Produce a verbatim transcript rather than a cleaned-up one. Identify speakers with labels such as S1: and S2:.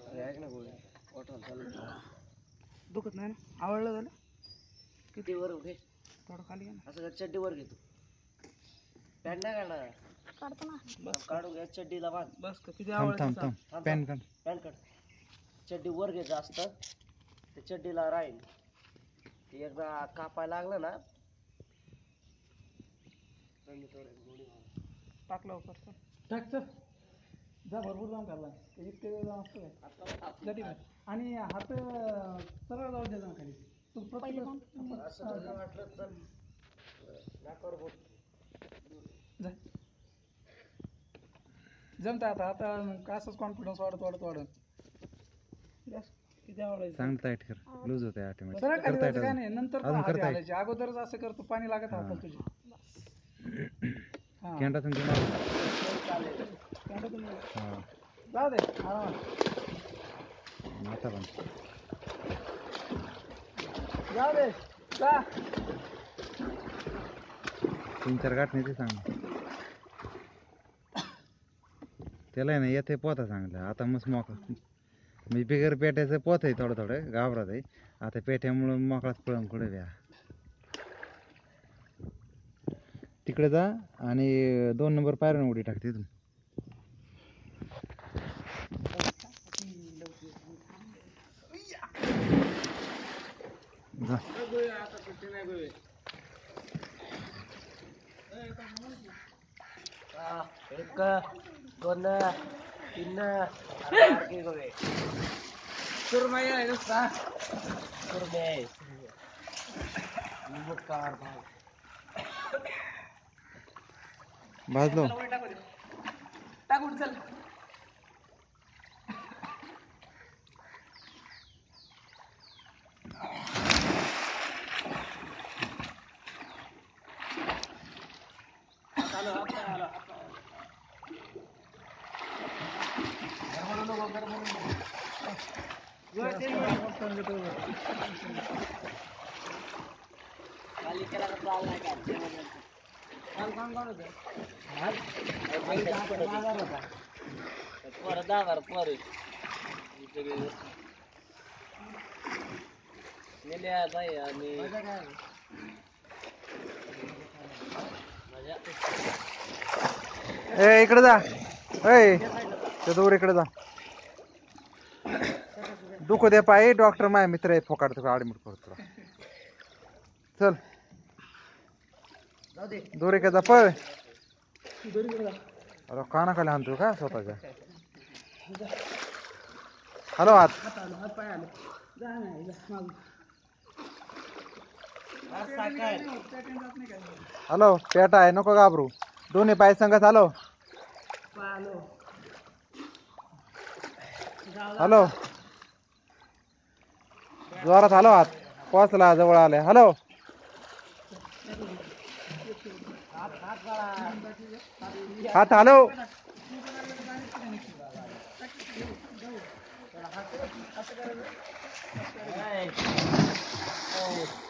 S1: ऐक ना गोळी पोटाला चालू
S2: दुखत नाही ना? आवडलं झालं
S1: किती वर घे
S2: थोडं खाली घे ना.
S1: असं चड्डी वर घेतो पॅन्ट नाही काढणार
S3: काढतो ना.
S2: बस
S1: काढून घ्या चड्डीला बांध
S2: बस का किती
S4: थांब
S2: आवडलं
S4: थांब
S2: सांग.
S4: थांब पॅन काढ.
S1: पॅन्ट काढ चड्डी वर घे जास्त ते चड्डीला राहील ते एकदा कापायला लागलं ना
S2: टाक लवकर चल. टाक चल जा भरपूर जाऊन खाल्ला इतके वेळ जाऊन असतो काय जा ठीक आहे. आणि हात सरळ जाऊ दे जाऊन खाली तू
S3: पहिले
S2: प्रत्येक
S1: असं वाटलं तर नाकावर बोट
S2: जा जमतं आता आता असंच कॉन्फिडन्स वाढत वाढत वाढत बस किती आवडायचं
S4: चांगलं टाईट कर लूज होते ऑटोमॅटिक.
S2: सरळ खाली जायचं काय नाही नंतर
S4: अजून
S2: हात
S4: करता येईल.
S2: घालायचे अगोदरच असं करतो पाणी लागत हाताला तुझे हां
S4: केंडा तुमची मार. हा
S2: जाऊ दे आरामात
S4: आता पण
S2: जाऊ दे जा
S4: तीन चार गाठ नाही ते चांगलं त्याला आहे ना येते पोता चांगलं. आता मस्त मोकळा म्हणजे बिगर पेट्याचं पोत आहे थोडं थोडं घाबरत आहे. आता पेट्यामुळं मोकळाच पळून कुठे द्या तिकडे जा आणि दोन नंबर पायऱ्यानं उडी टाक तिथून. जा
S1: एक दोन तीन बारके गोळे
S2: सुरमई आहे नुसता
S1: सुरमे आहे मुक्कार भाग
S4: भाजलो
S2: टाकून चल
S1: खाली केला का चाल नाही का
S2: काल काम कोण होतं
S1: पोरं दहा बारा पोरं नेल्या बाई आणि
S4: ए इकडे जा ए ते दूर इकडे जा दुखू दे पाय डॉक्टर माझ्या मित्र आहे फोकाड तुला ऍडमिट करतो चल दूर इकडे जा पळ. अरे काना खाली आणतो का स्वतःच्या हॅलो हात
S2: हात पाय आले जा नाही मागून
S4: हॅलो पेटा आहे नको घाबरू दोन्ही पाय संगत हॅलो हॅलो जोरात हॅलो हात पोचला जवळ आले हॅलो हात हॅलो
S1: Hey.